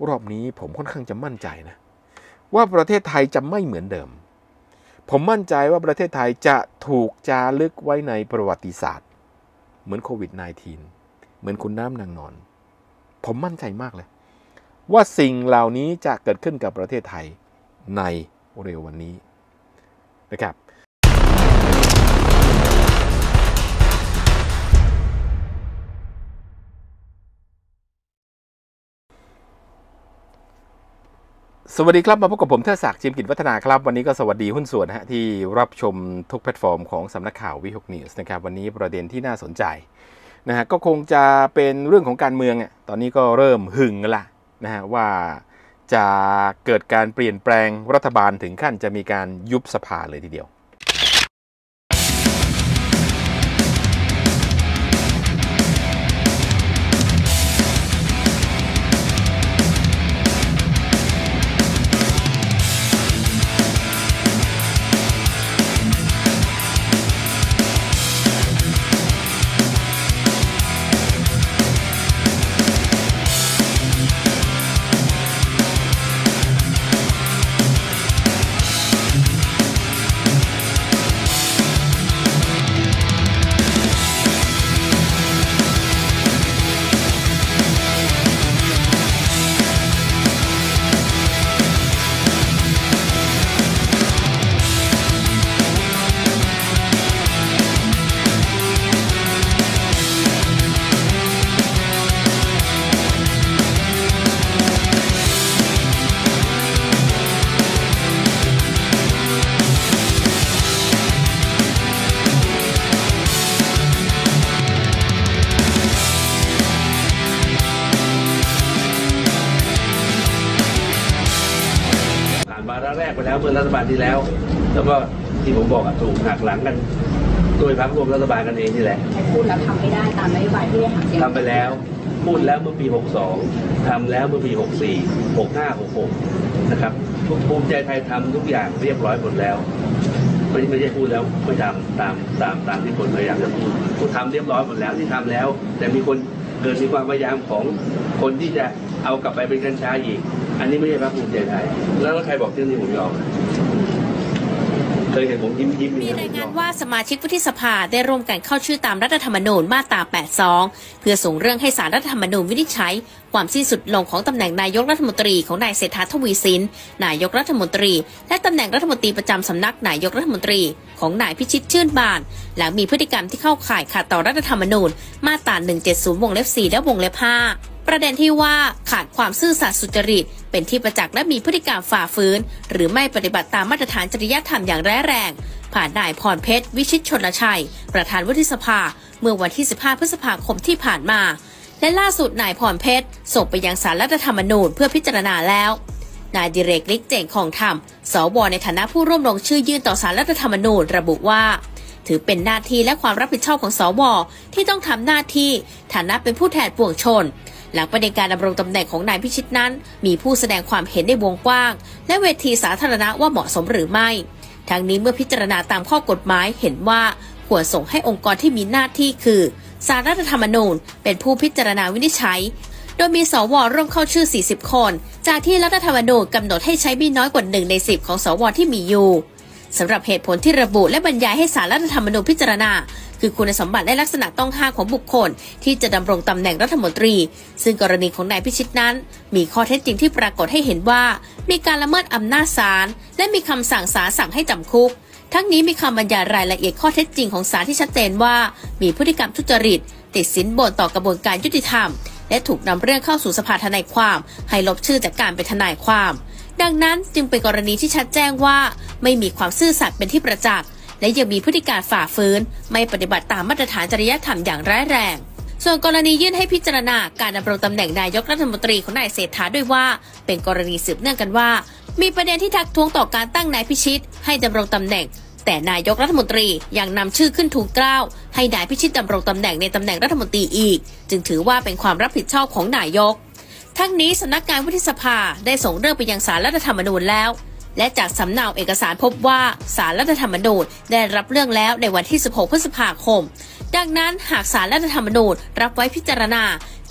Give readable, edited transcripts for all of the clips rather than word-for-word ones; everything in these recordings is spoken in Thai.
รอบนี้ผมค่อนข้างจะมั่นใจนะว่าประเทศไทยจะไม่เหมือนเดิมผมมั่นใจว่าประเทศไทยจะถูกจารึกไว้ในประวัติศาสตร์เหมือนโควิด -19 เหมือนคุณน้ำนางนอนผมมั่นใจมากเลยว่าสิ่งเหล่านี้จะเกิดขึ้นกับประเทศไทยในเร็ววันนี้นะครับสวัสดีครับมาพบกับผมเทิดศักดิ์ จิมกิจวัฒนาครับวันนี้ก็สวัสดีหุ้นส่วนที่รับชมทุกแพลตฟอร์มของสำนักข่าววิหกนิวส์นะครับวันนี้ประเด็นที่น่าสนใจนะฮะก็คงจะเป็นเรื่องของการเมืองตอนนี้ก็เริ่มหึงละนะฮะว่าจะเกิดการเปลี่ยนแปลงรัฐบาลถึงขั้นจะมีการยุบสภาเลยทีเดียวแรกไปแล้วเมื่อรัฐบาลที่แล้วแล้วก็ที่ผมบอกถูกหักหลังกันโดยพรรคร่วมรัฐบาลกันเองนี่แหละพูดแล้วทำไม่ได้ตามนโยบายที่ได้หักทำไปแล้วพูดแล้วเมื่อปี62ทำแล้วเมื่อปี64 65 66นะครับภูมิใจไทยทำทุกอย่างเรียบร้อยหมดแล้วไม่ใช่พูดแล้วไม่ทำตามที่คนพยายามจะพูดทำเรียบร้อยหมดแล้วที่ทำแล้วแต่มีคนเกิดมีความพยายามของคนที่จะเอากลับไปเป็นกัญชาอีกอันนี้ไม่ใช่พรรคภูมิใจไทยแล้วใครบอกที่นี่ผมยอมเคยเห็นผมยิ้มมีรายงานว่าสมาชิกวุฒิสภาได้ร่วมกันเข้าชื่อตามรัฐธรรมนูญมาตรา 82 เพื่อส่งเรื่องให้ศาลรัฐธรรมนูญวินิจฉัยความสิ้นสุดลงของตำแหน่งนายกรัฐมนตรีของนายเศรษฐาทวีสินนายกรัฐมนตรีและตำแหน่งรัฐมนตรีประจำสำนักนายกรัฐมนตรีของนายพิชิตชื่นบานหลังมีพฤติกรรมที่เข้าข่ายขัดต่อรัฐธรรมนูญมาตรา 170 วงเล็บ 4 และวงเล็บ 5ประเด็นที่ว่าขาดความซื่อสัตย์สุจริตเป็นที่ประจักษ์และมีพฤติกรรมฝ่าฝืนหรือไม่ปฏิบัติตามมาตรฐานจริยธรรมอย่างร้ายแรงผ่านนายพรเพชรวิชิตชลชัยประธานวุฒิสภาเมื่อวันที่ 15 พฤษภาคมที่ผ่านมาและล่าสุดนายพรเพชรส่งไปยังศาลรัฐธรรมนูญเพื่อพิจารณาแล้วนายดิเรกฤทธิ์เจ่งคองธรรมสวในฐานะผู้ร่วมลงชื่อยื่นต่อศาลรัฐธรรมนูญระบุว่าถือเป็นหน้าที่และความรับผิดชอบของสวที่ต้องทำหน้าที่ฐานะเป็นผู้แทนปวงชนหลังประเด็นการดำรงตำแหน่งของนายพิชิตนั้นมีผู้แสดงความเห็นในวงกว้างและเวทีสาธารณะว่าเหมาะสมหรือไม่ทั้งนี้เมื่อพิจารณาตามข้อกฎหมายเห็นว่าควรส่งให้องค์กรที่มีหน้าที่คือศาลรัฐธรรมนูญเป็นผู้พิจารณาวินิจฉัยโดยมีสวร่วมเข้าชื่อ40คนจากที่รัฐธรรมนูญกำหนดให้ใช้ไม่น้อยกว่า1 ใน 10ของสวที่มีอยู่สำหรับเหตุผลที่ระบุและบรรยายให้ศาลรัฐธรรมนูญพิจารณาคือคุณสมบัติและลักษณะต้องห้ามของบุคคลที่จะดำรงตำแหน่งรัฐมนตรีซึ่งกรณีของนายพิชิตนั้นมีข้อเท็จจริงที่ปรากฏให้เห็นว่ามีการละเมิดอำนาจศาลและมีคำสั่งศาลสั่งให้จำคุกทั้งนี้มีคำบรรยายรายละเอียดข้อเท็จจริงของศาลที่ชัดเจนว่ามีพฤติกรรมทุจริตติดสินบนต่อกระบวนการยุติธรรมและถูกนำเรื่องเข้าสู่สภาทนายความให้ลบชื่อจากการเป็นทนายความดังนั้นจึงเป็นกรณีที่ชัดแจ้งว่าไม่มีความซื่อสัตย์เป็นที่ประจักษ์และยังมีพฤติการฝ่าฝืนไม่ปฏิบัติตามมาตรฐานจริยธรรมอย่างร้ายแรงส่วนกรณียื่นให้พิจารณาการดำรงตำแหน่งนายกรัฐมนตรีของนายเศรษฐาด้วยว่าเป็นกรณีสืบเนื่องกันว่ามีประเด็นที่ทักท้วงต่อการตั้งนายพิชิตให้ดำรงตำแหน่งแต่นายกรัฐมนตรียังนำชื่อขึ้นทูลเกล้าให้นายพิชิตดำรงตำแหน่งในตำแหน่งรัฐมนตรีอีกจึงถือว่าเป็นความรับผิดชอบของนายกทั้งนี้สำนักงานวุฒิสภาได้ส่งเรื่องไปยังศาลรัฐธรรมนูญแล้วและจากสำเนาเอกสารพบว่าศาลรัฐธรรมนูญได้รับเรื่องแล้วในวันที่ 16 พฤษภาคมดังนั้นหากศาลรัฐธรรมนูญรับไว้พิจารณา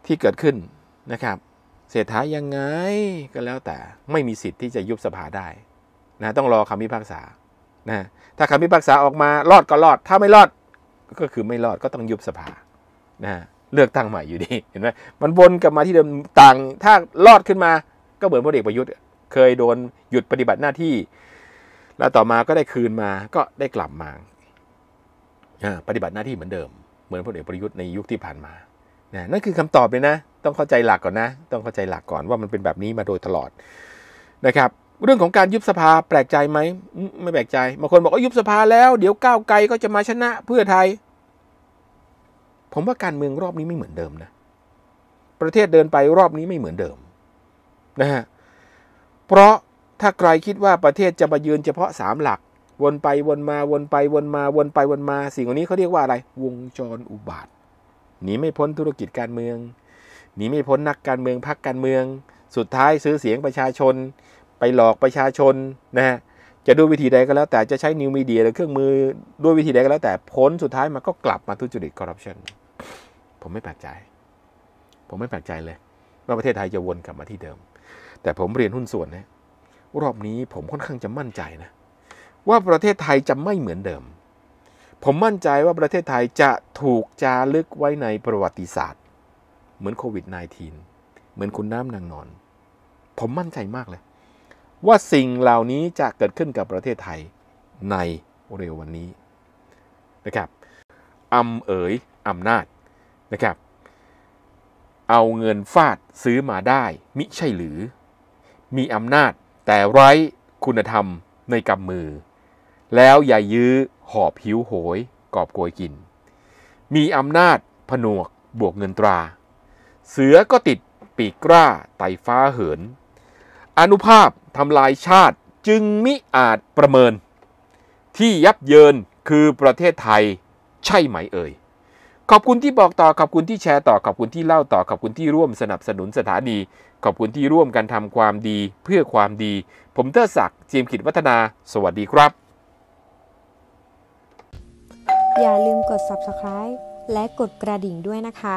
ที่เกิดขึ้นนะครับเศรษฐายังไงก็แล้วแต่ไม่มีสิทธิ์ที่จะยุบสภาได้นะต้องรอคำพิพากษานะถ้าคำพิพากษาออกมารอดก็รอดถ้าไม่รอดก็คือไม่รอดก็ต้องยุบสภานะเลือกตั้งใหม่อยู่ดีเห็นไหมมันวนกลับมาที่เดิมต่างถ้ารอดขึ้นมาก็เหมือนพลเอกประยุทธ์เคยโดนหยุดปฏิบัติหน้าที่แล้วต่อมาก็ได้คืนมาก็ได้กลับมาปฏิบัติหน้าที่เหมือนเดิมเหมือนพลเอกประยุทธ์ในยุคที่ผ่านมานั่นคือคำตอบเลยนะต้องเข้าใจหลักก่อนนะต้องเข้าใจหลักก่อนว่ามันเป็นแบบนี้มาโดยตลอดนะครับเรื่องของการยุบสภาแปลกใจไหมไม่แปลกใจบางคนบอกว่ายุบสภาแล้วเดี๋ยวก้าวไกลก็จะมาชนะเพื่อไทยผมว่าการเมืองรอบนี้ไม่เหมือนเดิมนะประเทศเดินไปรอบนี้ไม่เหมือนเดิมนะฮะเพราะถ้าใครคิดว่าประเทศจะมายืนเฉพาะ3หลักวนไปวนมาวนไปวนมาวนไปวนมาสิ่งเหล่านี้เขาเรียกว่าอะไรวงจรอุบาทหนีไม่พ้นธุรกิจการเมืองหนีไม่พ้นนักการเมืองพรรคการเมืองสุดท้ายซื้อเสียงประชาชนไปหลอกประชาชนนะฮะจะด้วยวิธีใดก็แล้วแต่จะใช้นิวมีเดียหรือเครื่องมือด้วยวิธีใดก็แล้วแต่พ้นสุดท้ายมันก็กลับมาทุจริตคอร์รัปชันผมไม่แปลกใจเลยว่าประเทศไทยจะวนกลับมาที่เดิมแต่ผมเรียนหุ้นส่วนนะรอบนี้ผมค่อนข้างจะมั่นใจนะว่าประเทศไทยจะไม่เหมือนเดิมผมมั่นใจว่าประเทศไทยจะถูกจารึกไว้ในประวัติศาสตร์เหมือนโควิด -19 เหมือนคุณน้ำนางนอนผมมั่นใจมากเลยว่าสิ่งเหล่านี้จะเกิดขึ้นกับประเทศไทยในเร็ววันนี้นะครับอำนาจนะครับเอาเงินฟาดซื้อมาได้มิใช่หรือมีอำนาจแต่ไร้คุณธรรมในกำมือแล้วอย่ายื้อหอบหิวโหยกอบโกยกินมีอำนาจผนวกบวกเงินตราเสือก็ติดปีกกล้าไต่ฟ้าเหินอานุภาพทำลายชาติจึงมิอาจประเมินที่ยับเยินคือประเทศไทยใช่ไหมเอ่ยขอบคุณที่บอกต่อขอบคุณที่แชร์ต่อขอบคุณที่เล่าต่อขอบคุณที่ร่วมสนับสนุนสถานีขอบคุณที่ร่วมกันทำความดีเพื่อความดีผมเทิดศักดิ์จีมขิดวัฒนาสวัสดีครับอย่าลืมกด Subscribe และกดกระดิ่งด้วยนะคะ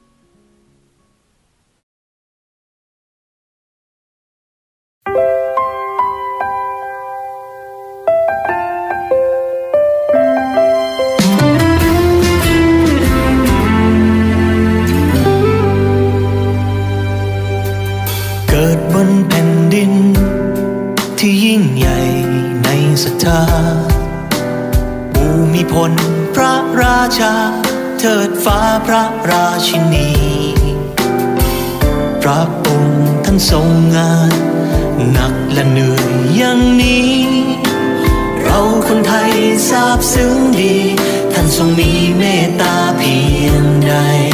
เกิดบนแผ่นดินที่ยิ่งใหญ่ในศรัทธาภูมิพลพระราชาเทิดฟ้าพระราชินีพระองค์ท่านทรงงานหนักและเหนื่อยอย่างนี้เราคนไทยซาบซึ้งดีท่านทรงมีเมตตาเพียงใด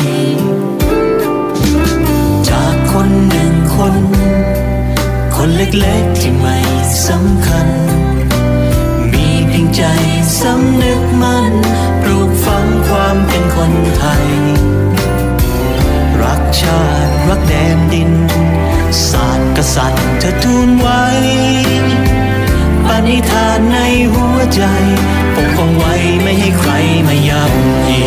จากคนหนึ่งคนเล็กๆที่ไม่สำคัญมีเพียงใจสำนึกมั่นปลูกฝังความเป็นคนไทยรักชาติรักแดนดินศาสตร์กษัตริย์เธอทูลไว้ปณิธานในหัวใจปกป้องไว้ไม่ให้ใครมาย่ำยี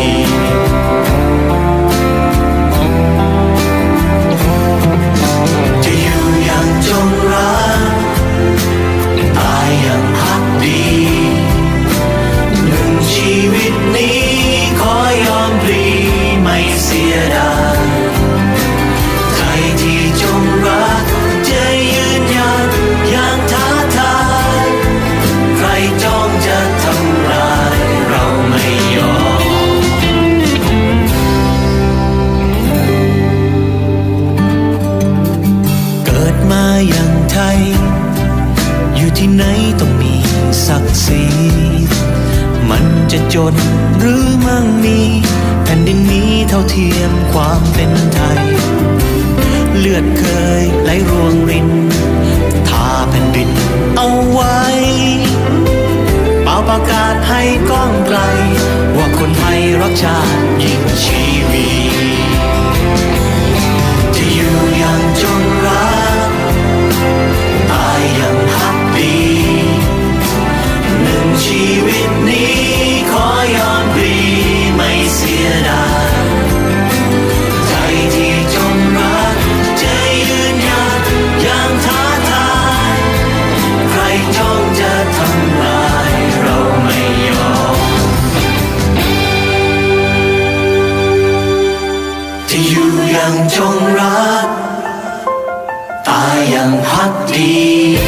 จะอยู่อย่างจงรักตายอย่างพักดีหนึ่งชีวิตนี้ขอยอมพลีไม่เสียดายใจที่จงรักจะยืนหยัดอย่างท้าทายใครจ้องจะทำลายเราไม่ยอมเกิดมาอย่างไทยอยู่ที่ไหนต้องมีศักดิ์ศรีมันจะจนหรือมั่งมีแผ่นดินนี้เท่าเทียมความเป็นไทยเลือดเคยไหลรวงรินทาแผ่นดินเอาไว้เป่าประกาศให้ก้องไกลว่าคนไทยรักชาติยิ่งชีวีจะอยู่อย่างจงรักตายอย่างพักดีหนึ่งชีวิตนี้ขอยอมพลีไม่เสียดายใจที่จพักดี